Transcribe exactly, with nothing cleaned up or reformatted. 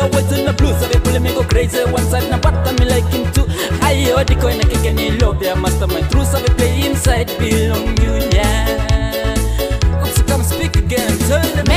always in the blues. So they pull me go crazy. One side na but me like him too. I heard the coin I kick any love. Their mastermind true. So we play inside belong you, yeah. Come so come speak again. Tell them.